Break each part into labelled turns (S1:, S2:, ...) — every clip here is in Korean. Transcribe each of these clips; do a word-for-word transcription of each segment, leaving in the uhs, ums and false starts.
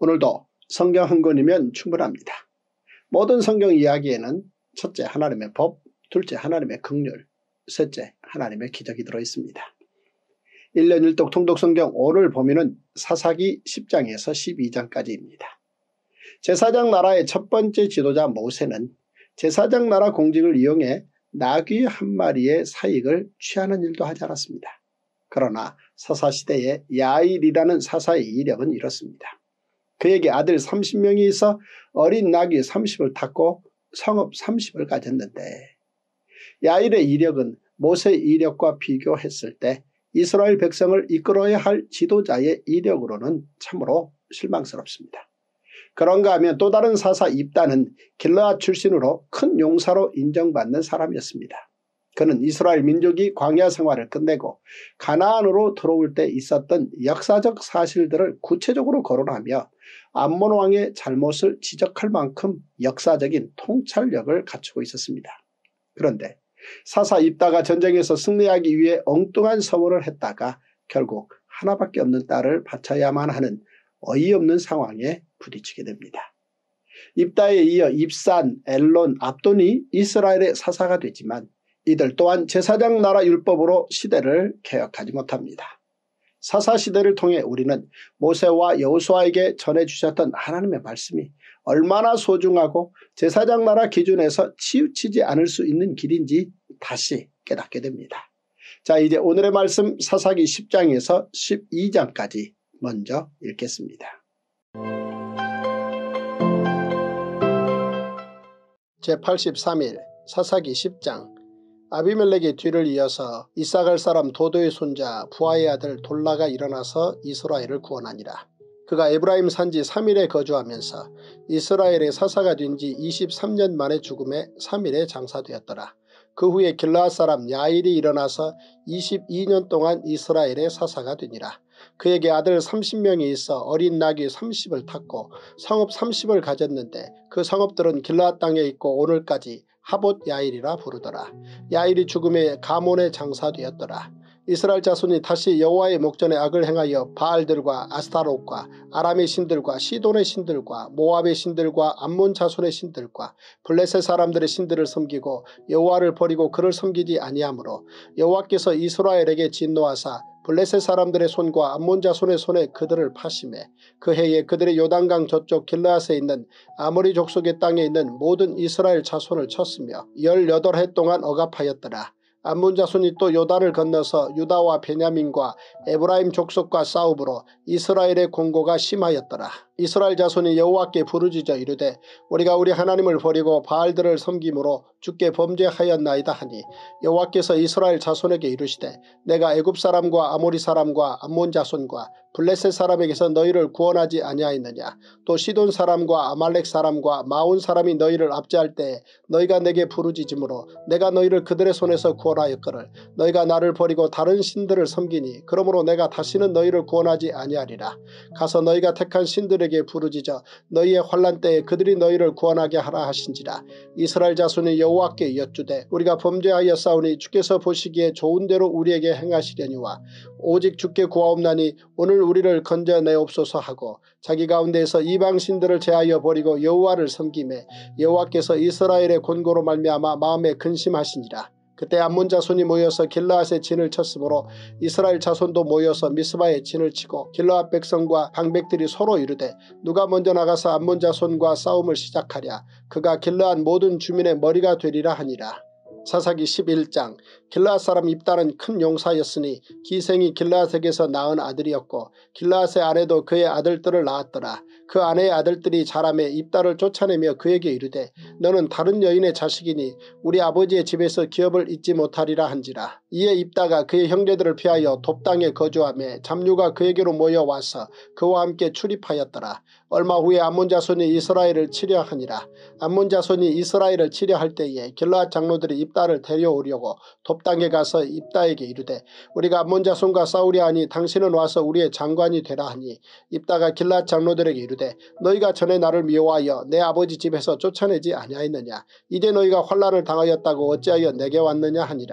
S1: 오늘도 성경 한 권이면 충분합니다. 모든 성경 이야기에는 첫째 하나님의 법, 둘째 하나님의 긍휼, 셋째 하나님의 기적이 들어있습니다. 일 년 일 독 통독성경 오늘 범위는 사사기 십 장에서 십이 장까지입니다. 제사장 나라의 첫 번째 지도자 모세는 제사장 나라 공직을 이용해 나귀 한 마리의 사익을 취하는 일도 하지 않았습니다. 그러나 사사시대에 야일이라는 사사의 이력은 이렇습니다. 그에게 아들 삼십 명이 있어 어린 나귀 삼십을 탔고 성읍 삼십을 가졌는데, 야일의 이력은 모세의 이력과 비교했을 때 이스라엘 백성을 이끌어야 할 지도자의 이력으로는 참으로 실망스럽습니다. 그런가 하면 또 다른 사사 입다는 길르앗 출신으로 큰 용사로 인정받는 사람이었습니다. 그는 이스라엘 민족이 광야 생활을 끝내고 가나안으로 들어올 때 있었던 역사적 사실들을 구체적으로 거론하며 암몬 왕의 잘못을 지적할 만큼 역사적인 통찰력을 갖추고 있었습니다. 그런데 사사 입다가 전쟁에서 승리하기 위해 엉뚱한 서원을 했다가 결국 하나밖에 없는 딸을 바쳐야만 하는 어이없는 상황에 부딪히게 됩니다. 입다에 이어 입산, 엘론, 압돈이 이스라엘의 사사가 되지만 이들 또한 제사장 나라 율법으로 시대를 개혁하지 못합니다. 사사시대를 통해 우리는 모세와 여호수아에게 전해주셨던 하나님의 말씀이 얼마나 소중하고 제사장 나라 기준에서 치우치지 않을 수 있는 길인지 다시 깨닫게 됩니다. 자, 이제 오늘의 말씀 사사기 십 장에서 십이 장까지 먼저 읽겠습니다. 제팔십삼 일 사사기 십 장. 아비멜렉의 뒤를 이어서 이사갈 사람 도도의 손자 부하의 아들 돌라가 일어나서 이스라엘을 구원하니라. 그가 에브라임 산지 삼 일에 거주하면서 이스라엘의 사사가 된 지 이십삼 년 만에 죽음에 삼 일에 장사되었더라. 그 후에 길르앗 사람 야일이 일어나서 이십이 년 동안 이스라엘의 사사가 되니라. 그에게 아들 삼십 명이 있어 어린 나귀 삼십을 탔고 성읍 삼십을 가졌는데 그 성읍들은 길르앗 땅에 있고 오늘까지 하봇 야일이라 부르더라. 야일이 죽음에 가몬에 장사되었더라. 이스라엘 자손이 다시 여호와의 목전에 악을 행하여 바알들과 아스타롯과 아람의 신들과 시돈의 신들과 모압의 신들과 암몬 자손의 신들과 블레셋 사람들의 신들을 섬기고 여호와를 버리고 그를 섬기지 아니하므로 여호와께서 이스라엘에게 진노하사 블레셋 사람들의 손과 암몬 자손의 손에 그들을 파심해 그 해에 그들의 요단강 저쪽 길르앗에 있는 아모리 족속의 땅에 있는 모든 이스라엘 자손을 쳤으며 열여덟 해 동안 억압하였더라. 암몬 자손이 또 요단을 건너서 유다와 베냐민과 에브라임 족속과 싸움으로 이스라엘의 공고가 심하였더라. 이스라엘 자손이 여호와께 부르짖어 이르되 우리가 우리 하나님을 버리고 바알들을 섬김으로 주께 범죄하였나이다 하니 여호와께서 이스라엘 자손에게 이르시되 내가 애굽 사람과 아모리 사람과 암몬 자손과 블레셋 사람에게서 너희를 구원하지 아니하였느냐. 또 시돈 사람과 아말렉 사람과 마온 사람이 너희를 압제할 때에 너희가 내게 부르짖음으로 내가 너희를 그들의 손에서 구원하였거늘 너희가 나를 버리고 다른 신들을 섬기니 그러므로 내가 다시는 너희를 구원하지 아니하리라. 가서 너희가 택한 신들에게 부르짖어 너희의 환난 때에 그들이 너희를 구원하게 하라 하신지라. 이스라엘 자손이 여호와께 여쭈되 우리가 범죄하였사오니 주께서 보시기에 좋은 대로 우리에게 행하시려니와 오직 주께 구하옵나니 오늘 우리를 건져내옵소서 하고 자기 가운데에서 이방 신들을 제하여 버리고 여호와를 섬기매 여호와께서 이스라엘의 권고로 말미암아 마음에 근심하시니라. 그때 암몬 자손이 모여서 길르앗에 진을 쳤으므로 이스라엘 자손도 모여서 미스바에 진을 치고 길르앗 백성과 방백들이 서로 이르되 누가 먼저 나가서 암몬 자손과 싸움을 시작하랴. 그가 길르앗 모든 주민의 머리가 되리라 하니라. 사사기 십일 장. 길르앗 사람 입다는 큰 용사였으니 기생이 길르앗에게서 낳은 아들이었고 길르앗의 아내도 그의 아들들을 낳았더라. 그 아내의 아들들이 자라매 입다를 쫓아내며 그에게 이르되 너는 다른 여인의 자식이니 우리 아버지의 집에서 기업을 잊지 못하리라 한지라. 이에 입다가 그의 형제들을 피하여 돕 땅에 거주하며 잡류가 그에게로 모여와서 그와 함께 출입하였더라. 얼마 후에 암몬 자손이 이스라엘을 치려 하니라. 암몬 자손이 이스라엘을 치려 할 때에 길르앗 장로들이 입다를 데려오려고 돕 땅에 가서 입다에게 이르되 우리가 암몬 자손과 싸우려 하니 당신은 와서 우리의 장관이 되라 하니 입다가 길르앗 장로들에게 이르되 너희가 전에 나를 미워하여 내 아버지 집에서 쫓아내지 아니하였느냐. 이제 너희가 환난을 당하였다고 어찌하여 내게 왔느냐 하니라.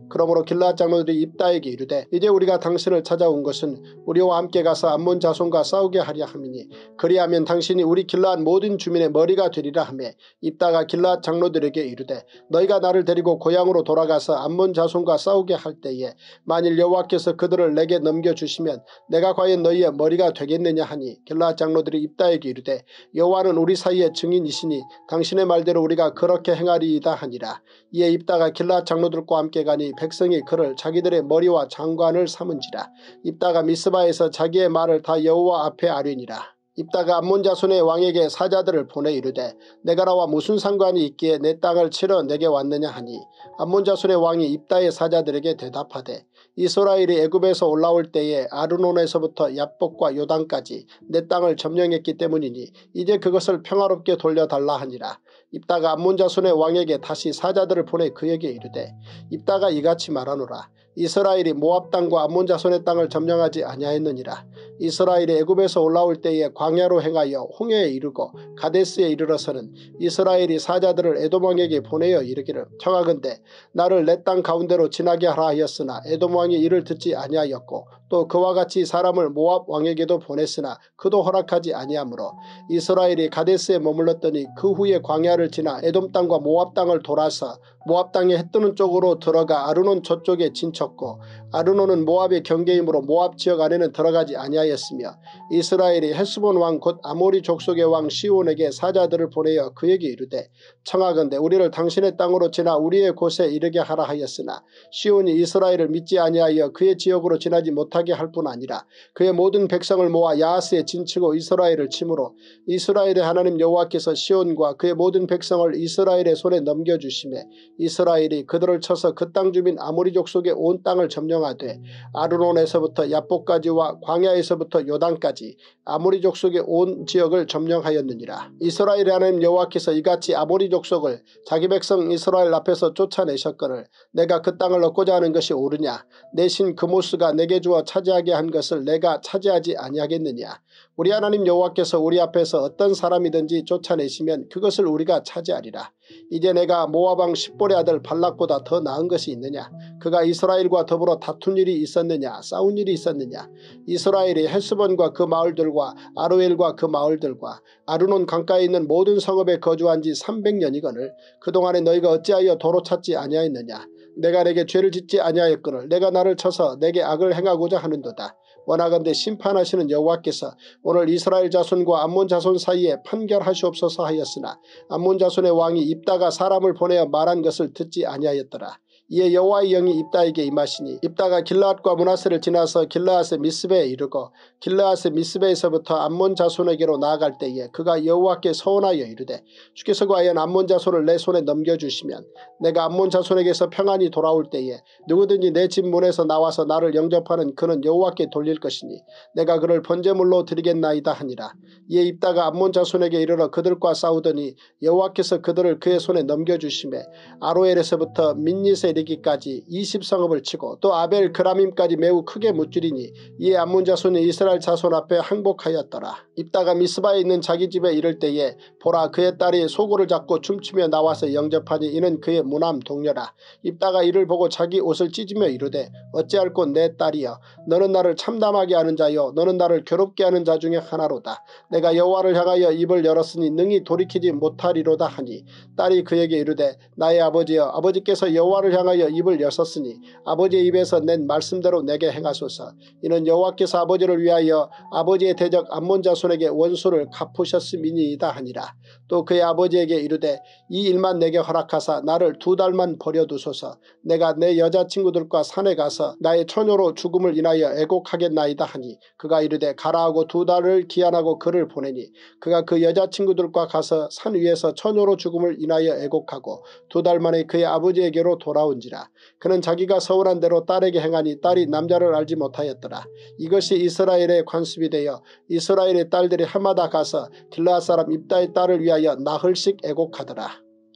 S1: 그러므로 길르앗 장로들이 입다에게 이르되 이제 우리가 당신을 찾아온 것은 우리와 함께 가서 암몬 자손과 싸우게 하려 함이니 그리하면 당신이 우리 길르앗 모든 주민의 머리가 되리라 하매 입다가 길르앗 장로들에게 이르되 너희가 나를 데리고 고향으로 돌아가서 암몬 자손과 싸우게 할 때에 만일 여호와께서 그들을 내게 넘겨주시면 내가 과연 너희의 머리가 되겠느냐 하니 길르앗 장로들이 입다에게 이르되 여호와는 우리 사이의 증인이시니 당신의 말대로 우리가 그렇게 행하리이다 하니라. 이에 입다가 길르앗 장로들과 함께 가니 백성이 그를 자기들의 머리와 장관을 삼은지라. 입다가 미스바에서 자기의 말을 다 여호와 앞에 아뢰니라. 입다가 암몬 자손의 왕에게 사자들을 보내 이르되 내가 나와 무슨 상관이 있기에 내 땅을 치러 내게 왔느냐 하니 암몬 자손의 왕이 입다의 사자들에게 대답하되 이스라엘이 애굽에서 올라올 때에 아르논에서부터 야복과 요단까지 내 땅을 점령했기 때문이니 이제 그것을 평화롭게 돌려달라 하니라. 입다가 암몬 자손의 왕에게 다시 사자들을 보내 그에게 이르되 입다가 이같이 말하노라. 이스라엘이 모압 땅과 암몬 자손의 땅을 점령하지 아니하였느니라. 이스라엘이 애굽에서 올라올 때에 광야로 행하여 홍해에 이르고 가데스에 이르러서는 이스라엘이 사자들을 에돔 왕에게 보내어 이르기를 청하건대 나를 내 땅 가운데로 지나게 하라 하였으나 에돔 왕이 이를 듣지 아니하였고 또 그와 같이 사람을 모압 왕에게도 보냈으나 그도 허락하지 아니하므로 이스라엘이 가데스에 머물렀더니 그 후에 광야를 지나 에돔 땅과 모압 땅을 돌아서 모압 땅의 해뜨는 쪽으로 들어가 아르논 저쪽에 진쳤고 아르논은 모압의 경계이므로 모압 지역 안에는 들어가지 아니하였으며 이스라엘이 헤스본 왕 곧 아모리 족속의 왕 시온에게 사자들을 보내어 그에게 이르되 청하건대 우리를 당신의 땅으로 지나 우리의 곳에 이르게 하라 하였으나 시온이 이스라엘을 믿지 아니하여 그의 지역으로 지나지 못하게 할 뿐 아니라 그의 모든 백성을 모아 야하스에 진치고 이스라엘을 치므로 이스라엘의 하나님 여호와께서 시온과 그의 모든 백성을 이스라엘의 손에 넘겨주시매 이스라엘이 그들을 쳐서 그 땅 주민 아모리 족속의 온 땅을 점령하되 아르논에서부터 야복까지와 광야에서부터 요단까지 아모리 족속의 온 지역을 점령하였느니라. 이스라엘의 하나님 여호와께서 이같이 아모리 족속을 자기 백성 이스라엘 앞에서 쫓아내셨거늘 내가 그 땅을 얻고자 하는 것이 옳으냐. 내 신 그모스가 내게 주어 차지하게 한 것을 내가 차지하지 아니하겠느냐. 우리 하나님 여호와께서 우리 앞에서 어떤 사람이든지 쫓아내시면 그것을 우리가 차지하리라. 이제 내가 모압 왕 십볼의 아들 발락보다 더 나은 것이 있느냐. 그가 이스라엘과 더불어 다툰 일이 있었느냐 싸운 일이 있었느냐. 이스라엘이 헤스본과 그 마을들과 아로엘과 그 마을들과 아르논 강가에 있는 모든 성읍에 거주한 지 삼백 년이거늘 그동안에 너희가 어찌하여 도로 찾지 아니하였느냐. 내가 내게 죄를 짓지 아니하였거늘 내가 나를 쳐서 내게 악을 행하고자 하는도다. 원하건대 심판하시는 여호와께서 오늘 이스라엘 자손과 암몬 자손 사이에 판결하시옵소서 하였으나 암몬 자손의 왕이 입다가 사람을 보내어 말한 것을 듣지 아니하였더라. 이에 여호와의 영이 입다에게 임하시니 입다가 길르앗과 므낫세를 지나서 길르앗의 미스베에 이르고 길르앗의 미스베에서부터 암몬 자손에게로 나아갈 때에 그가 여호와께 서원하여 이르되 주께서 과연 암몬 자손을 내 손에 넘겨주시면 내가 암몬 자손에게서 평안히 돌아올 때에 누구든지 내 집 문에서 나와서 나를 영접하는 그는 여호와께 돌릴 것이니 내가 그를 번제물로 드리겠나이다 하니라. 이에 입다가 암몬 자손에게 이르러 그들과 싸우더니 여호와께서 그들을 그의 손에 넘겨주시매 아로엘에서부터 민닛에 이르기까지 이십 성읍을 치고 또 아벨 그라밈까지 매우 크게 무찌르니 이에 암몬 자손이 이스라엘 자손 앞에 항복하였더라. 입다가 미스바에 있는 자기 집에 이를 때에 보라 그의 딸이 소고를 잡고 춤추며 나와서 영접하니 이는 그의 무남 동료라. 입다가 이를 보고 자기 옷을 찢으며 이르되 어찌할꼬 내 딸이여 너는 나를 참담하게 하는 자여 너는 나를 괴롭게 하는 자 중에 하나로다. 내가 여호와를 향하여 입을 열었으니 능히 돌이키지 못하리로다 하니 딸이 그에게 이르되 나의 아버지여 아버지께서 여호와를 향하여 입을 여셨으니 아버지의 입에서 낸 말씀대로 내게 행하소서. 이는 여호와께서 아버지를 위하여 아버지의 대적 암몬 자손에게 원수를 갚으셨음이니이다 하니라. 또 그의 아버지에게 이르되 이 일만 내게 허락하사 나를 두 달만 버려두소서. 내가 내 여자친구들과 산에 가서 나의 처녀로 죽음을 인하여 애곡하겠나이다 하니 그가 이르되 가라 하고 두 달을 기한하고 그를 보내니 그가 그 여자친구들과 가서 산 위에서 처녀로 죽음을 인하여 애곡하고 두 달 만에 그의 아버지에게로 돌아온지라. 그는 자기가 서운한 대로 딸에게 행하니 딸이 남자를 알지 못하였더라. 이것이 이스라엘의 관습이 되어 이스라엘의 딸들이 해마다 가서 길르앗 사람 입다의 딸을 위하여 나흘씩 애곡하더라.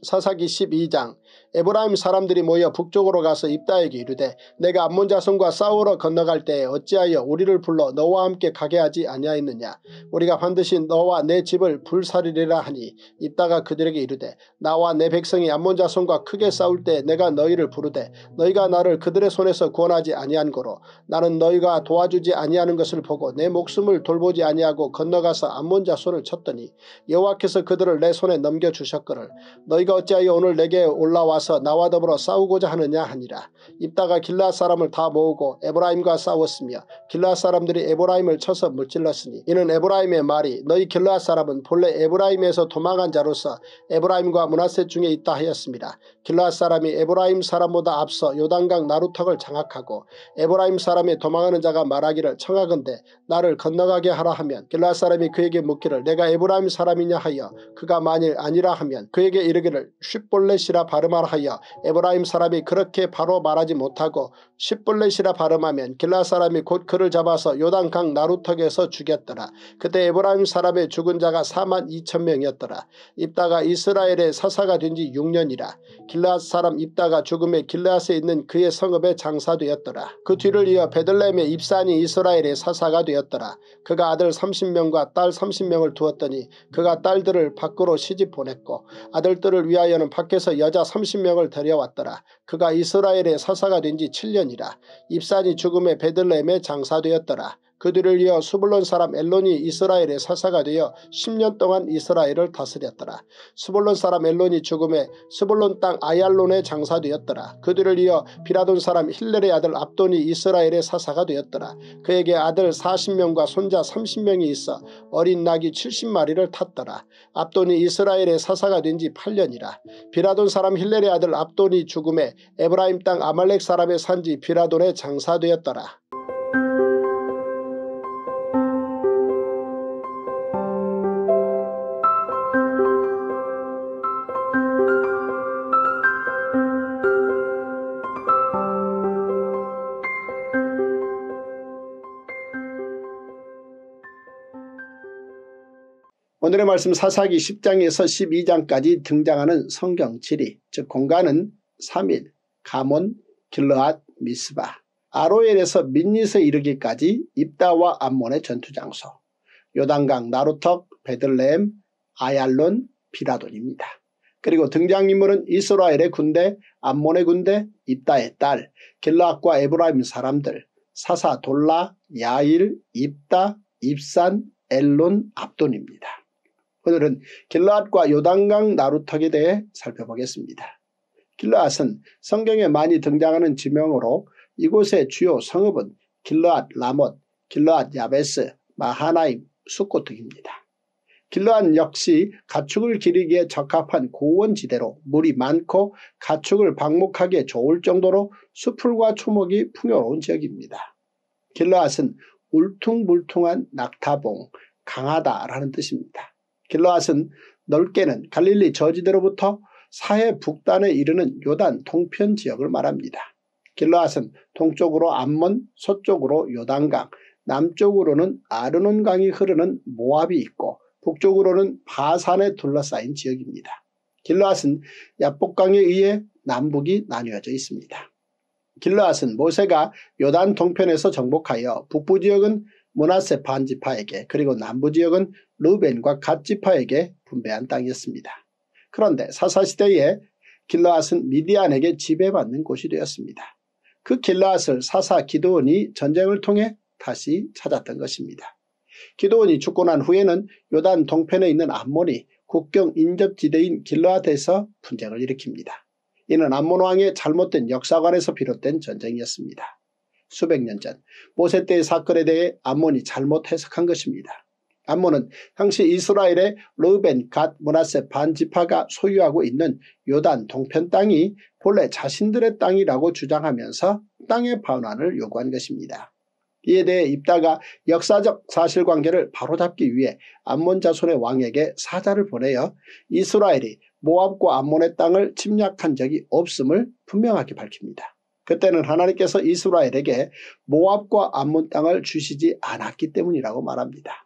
S1: 사사기 십이 장. 에브라임 사람들이 모여 북쪽으로 가서 입다에게 이르되 내가 암몬 자손과 싸우러 건너갈 때에 어찌하여 우리를 불러 너와 함께 가게 하지 아니하였느냐. 우리가 반드시 너와 내 집을 불살리리라 하니 입다가 그들에게 이르되 나와 내 백성이 암몬 자손과 크게 싸울 때 내가 너희를 부르되 너희가 나를 그들의 손에서 구원하지 아니한 고로 나는 너희가 도와주지 아니하는 것을 보고 내 목숨을 돌보지 아니하고 건너가서 암몬 자손을 쳤더니 여호와께서 그들을 내 손에 넘겨주셨거늘 너희가 어찌하여 오늘 내게 올라와서 나와 더불어 싸우고자 하느냐 하니라. 입다가 길르앗 사람을 다 모으고 에브라임과 싸웠으며 길르앗 사람들이 에브라임을 쳐서 무찔렀으니 이는 에브라임의 말이 너희 길르앗 사람은 본래 에브라임에서 도망한 자로서 에브라임과 므낫세 중에 있다 하였습니다. 길르앗 사람이 에브라임 사람보다 앞서 요단강 나루턱을 장악하고 에브라임 사람의 도망하는 자가 말하기를 청하건대 나를 건너가게 하라 하면 길르앗 사람이 그에게 묻기를 내가 에브라임 사람이냐 하여 그가 만일 아니라 하면 그에게 이르기를 쉿볼렛이라 발음하라 하여 에브라임 사람이 그렇게 바로 말하지 못하고 쉿볼렛이라 발음하면 길르앗 사람이 곧 그를 잡아서 요단강 나루턱에서 죽였더라. 그때 에브라임 사람의 죽은 자가 사만 이천 명이었더라. 입다가 이스라엘의 사사가 된 지 육 년이라. 길르앗 사람 입다가 죽음에 길르앗에 있는 그의 성읍에 장사되었더라. 그 뒤를 이어 베들레헴의 입산이 이스라엘의 사사가 되었더라. 그가 아들 삼십 명과 딸 삼십 명을 두었더니 그가 딸들을 밖으로 시집 보냈고 아들들을 위하여는 밖에서 여자 삼십 명을 데려왔더라. 그가 이스라엘의 사사가 된 지 칠 년이라. 입산이 죽음에 베들레헴에 장사되었더라. 그 뒤를 이어 스불론 사람 엘론이 이스라엘의 사사가 되어 십 년 동안 이스라엘을 다스렸더라. 스불론 사람 엘론이 죽음에 스불론 땅 아얄론에 장사되었더라. 그 뒤를 이어 비라돈 사람 힐렐의 아들 압돈이 이스라엘의 사사가 되었더라. 그에게 아들 사십 명과 손자 삼십 명이 있어 어린 낙이 칠십 마리를 탔더라. 압돈이 이스라엘의 사사가 된 지 팔 년이라. 비라돈 사람 힐렐의 아들 압돈이 죽음에 에브라임 땅 아말렉 사람의 산지 비라돈에 장사되었더라. 오늘의 말씀 사사기 십 장에서 십이 장까지 등장하는 성경 지리, 즉 공간은 삼 일, 가몬, 길르앗, 미스바, 아로엘에서 민닛에 이르기까지 입다와 암몬의 전투장소, 요단강 나루턱, 베들레헴, 아얄론, 비라돈입니다. 그리고 등장인물은 이스라엘의 군대, 암몬의 군대, 입다의 딸, 길르앗과 에브라임 사람들, 사사 돌라, 야일, 입다, 입산, 엘론, 압돈입니다. 오늘은 길르앗과 요단강 나루턱에 대해 살펴보겠습니다. 길르앗은 성경에 많이 등장하는 지명으로 이곳의 주요 성읍은 길르앗 라못, 길르앗 야베스, 마하나임, 수꽃 등입니다. 길르앗 역시 가축을 기르기에 적합한 고원지대로 물이 많고 가축을 방목하기에 좋을 정도로 수풀과 초목이 풍요로운 지역입니다. 길르앗은 울퉁불퉁한 낙타봉, 강하다라는 뜻입니다. 길르앗은 넓게는 갈릴리 저지대로부터 사해 북단에 이르는 요단 동편 지역을 말합니다. 길르앗은 동쪽으로 암몬, 서쪽으로 요단강, 남쪽으로는 아르논강이 흐르는 모압이 있고 북쪽으로는 바산에 둘러싸인 지역입니다. 길르앗은 야복강에 의해 남북이 나뉘어져 있습니다. 길르앗은 모세가 요단 동편에서 정복하여 북부 지역은 므낫세 반지파에게 그리고 남부 지역은 르벤과 갓 지파에게 분배한 땅이었습니다. 그런데 사사시대에 길르앗은 미디안에게 지배받는 곳이 되었습니다. 그 길르앗을 사사 기드온이 전쟁을 통해 다시 찾았던 것입니다. 기드온이 죽고 난 후에는 요단 동편에 있는 암몬이 국경 인접지대인 길르앗에서 분쟁을 일으킵니다. 이는 암몬 왕의 잘못된 역사관에서 비롯된 전쟁이었습니다. 수백 년 전 모세 때의 사건에 대해 암몬이 잘못 해석한 것입니다. 암몬은 당시 이스라엘의 르벤, 갓, 므낫세 반지파가 소유하고 있는 요단 동편 땅이 본래 자신들의 땅이라고 주장하면서 땅의 반환을 요구한 것입니다. 이에 대해 입다가 역사적 사실관계를 바로잡기 위해 암몬 자손의 왕에게 사자를 보내어 이스라엘이 모압과 암몬의 땅을 침략한 적이 없음을 분명하게 밝힙니다. 그때는 하나님께서 이스라엘에게 모압과 암몬 땅을 주시지 않았기 때문이라고 말합니다.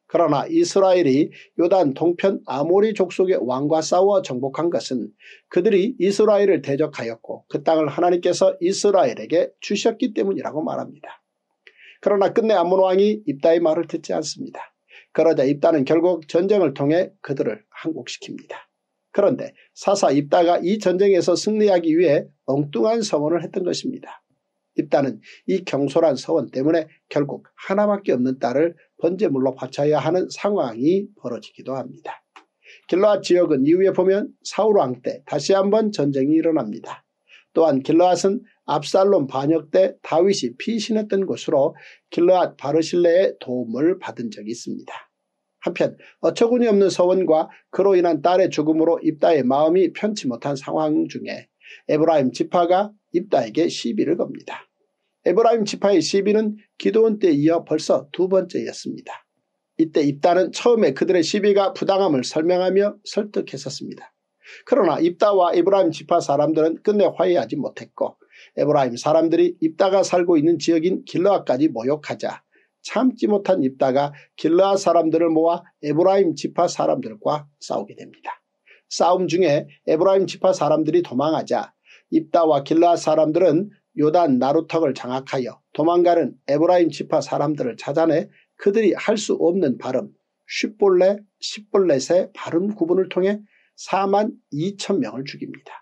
S1: 그러나 이스라엘이 요단 동편 아모리 족속의 왕과 싸워 정복한 것은 그들이 이스라엘을 대적하였고 그 땅을 하나님께서 이스라엘에게 주셨기 때문이라고 말합니다. 그러나 끝내 아몬 왕이 입다의 말을 듣지 않습니다. 그러자 입다는 결국 전쟁을 통해 그들을 항복시킵니다. 그런데 사사 입다가 이 전쟁에서 승리하기 위해 엉뚱한 서원을 했던 것입니다. 입다는 이 경솔한 서원 때문에 결국 하나밖에 없는 딸을 번제물로 바쳐야 하는 상황이 벌어지기도 합니다. 길르앗 지역은 이후에 보면 사울 왕 때 다시 한번 전쟁이 일어납니다. 또한 길르앗은 압살롬 반역 때 다윗이 피신했던 곳으로 길르앗 바르실레의 도움을 받은 적이 있습니다. 한편 어처구니 없는 서원과 그로 인한 딸의 죽음으로 입다의 마음이 편치 못한 상황 중에 에브라임 지파가 입다에게 시비를 겁니다. 에브라임 지파의 시비는 기드온 때에 이어 벌써 두 번째였습니다. 이때 입다는 처음에 그들의 시비가 부당함을 설명하며 설득했었습니다. 그러나 입다와 에브라임 지파 사람들은 끝내 화해하지 못했고 에브라임 사람들이 입다가 살고 있는 지역인 길르앗까지 모욕하자 참지 못한 입다가 길르앗 사람들을 모아 에브라임 지파 사람들과 싸우게 됩니다. 싸움 중에 에브라임 지파 사람들이 도망하자 입다와 길르앗 사람들은 요단 나루턱을 장악하여 도망가는 에브라임 지파 사람들을 찾아내 그들이 할 수 없는 발음 쉿볼렛, 십볼렛의 발음 구분을 통해 사만 이천 명을 죽입니다.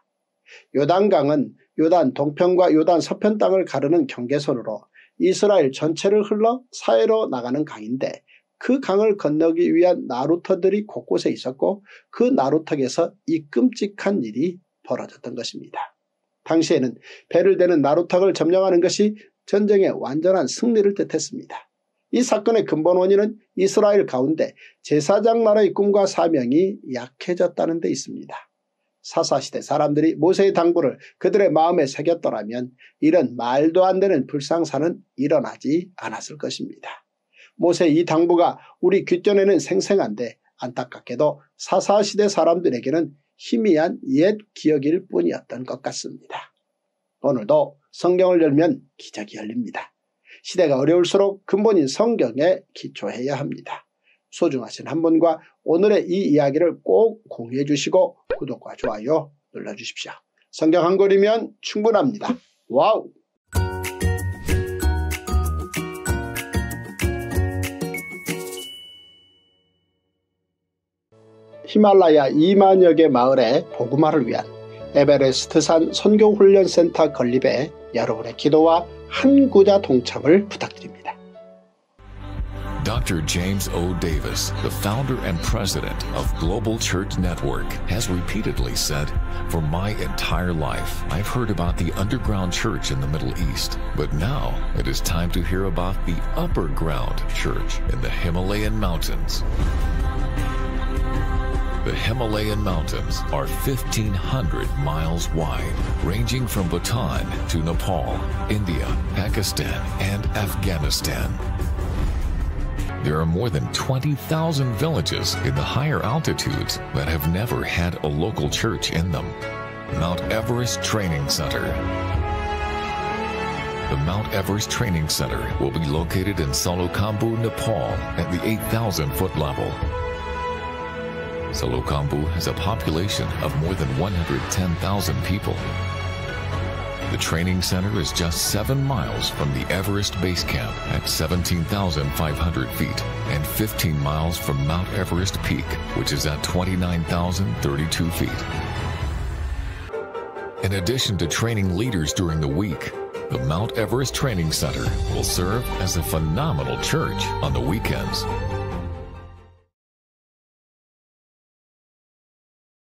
S1: 요단강은 요단 동편과 요단 서편 땅을 가르는 경계선으로 이스라엘 전체를 흘러 사해로 나가는 강인데 그 강을 건너기 위한 나루터들이 곳곳에 있었고 그 나루턱에서 이 끔찍한 일이 벌어졌던 것입니다. 당시에는 배를 대는 나루턱을 점령하는 것이 전쟁의 완전한 승리를 뜻했습니다. 이 사건의 근본 원인은 이스라엘 가운데 제사장 나라의 꿈과 사명이 약해졌다는 데 있습니다. 사사시대 사람들이 모세의 당부를 그들의 마음에 새겼더라면 이런 말도 안 되는 불상사는 일어나지 않았을 것입니다. 모세의 이 당부가 우리 귓전에는 생생한데 안타깝게도 사사시대 사람들에게는 희미한 옛 기억일 뿐이었던 것 같습니다. 오늘도 성경을 열면 기적이 열립니다. 시대가 어려울수록 근본인 성경에 기초해야 합니다. 소중하신 한 분과 오늘의 이 이야기를 꼭 공유해 주시고 구독과 좋아요 눌러주십시오. 성경 한 권이면 충분합니다. 와우! 히말라야 이만여 개 마을의 복음화를 위한 에베레스트산 선교훈련센터 건립에 여러분의 기도와 한 구자 동참을 부탁드립니다.
S2: Doctor James O. Davis, the founder and president of Global Church Network, has repeatedly said, "For my entire life, I've heard about the underground church in the Middle East, but now it is time to hear about the upper ground church in the Himalayan mountains." The Himalayan mountains are fifteen hundred miles wide, ranging from Bhutan to Nepal, India, Pakistan, and Afghanistan. There are more than twenty thousand villages in the higher altitudes that have never had a local church in them. Mount Everest Training Center. The Mount Everest Training Center will be located in Solukhambhu, Nepal at the eight thousand foot level. Solukhambhu has a population of more than one hundred ten thousand people. The training center is just seven miles from the Everest Base Camp at seventeen thousand five hundred feet and fifteen miles from Mount Everest Peak, which is at twenty-nine thousand thirty-two feet. In addition to training leaders during the week, the Mount Everest Training Center will serve as a phenomenal church on the weekends.